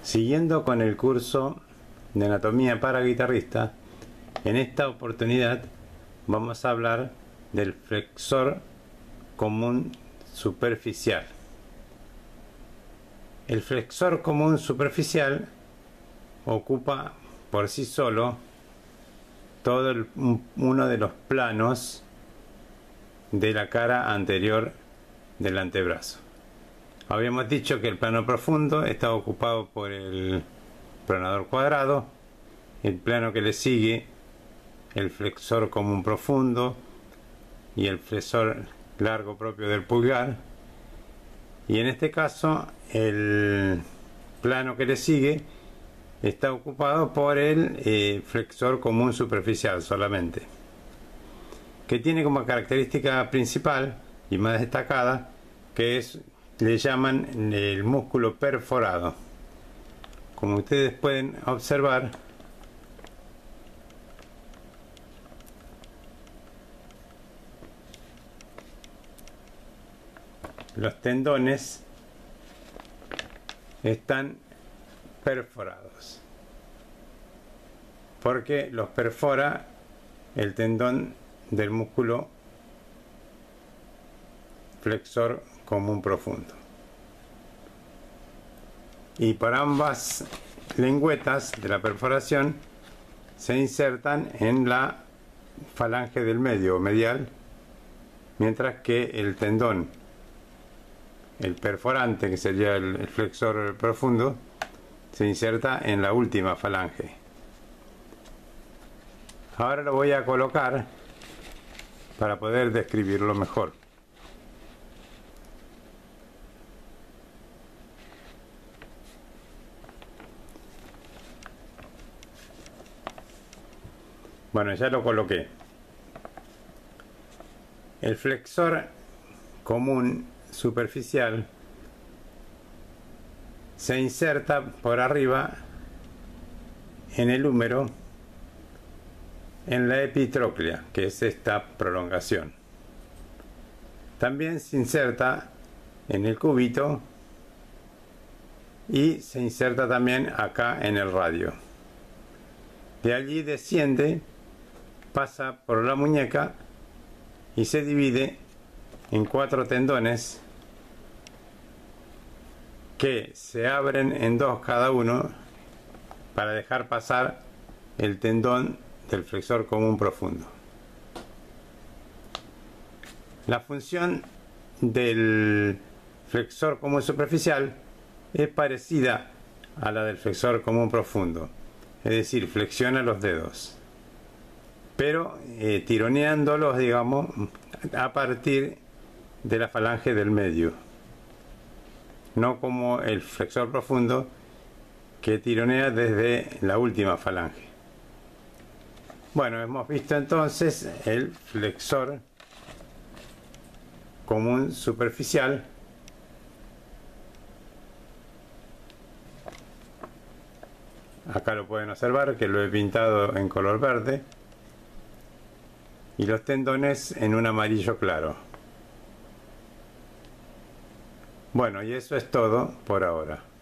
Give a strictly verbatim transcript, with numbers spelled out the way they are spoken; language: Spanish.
Siguiendo con el curso de anatomía para guitarrista, en esta oportunidad vamos a hablar del flexor común superficial. El flexor común superficial ocupa por sí solo todo el, uno de los planos de la cara anterior del antebrazo. Habíamos dicho que el plano profundo está ocupado por el pronador cuadrado, el plano que le sigue el flexor común profundo y el flexor largo propio del pulgar, y en este caso el plano que le sigue está ocupado por el eh, flexor común superficial solamente, que tiene como característica principal y más destacada que es, le llaman el músculo perforado. Como ustedes pueden observar, los tendones están perforados porque los perfora el tendón del músculo flexor común profundo, y por ambas lengüetas de la perforación se insertan en la falange del medio o medial, mientras que el tendón, el perforante, que sería el flexor profundo, se inserta en la última falange. Ahora lo voy a colocar para poder describirlo mejor. Bueno, ya lo coloqué. El flexor común superficial se inserta por arriba en el húmero, en la epitróclea, que es esta prolongación. También se inserta en el cúbito y se inserta también acá en el radio. De allí desciende, pasa por la muñeca y se divide en cuatro tendones que se abren en dos cada uno para dejar pasar el tendón del flexor común profundo. La función del flexor común superficial es parecida a la del flexor común profundo, es decir, flexiona los dedos, pero eh, tironeándolos, digamos, a partir de la falange del medio, no como el flexor profundo, que tironea desde la última falange. Bueno, hemos visto entonces el flexor común superficial, acá lo pueden observar que lo he pintado en color verde, y los tendones en un amarillo claro. Bueno, y eso es todo por ahora.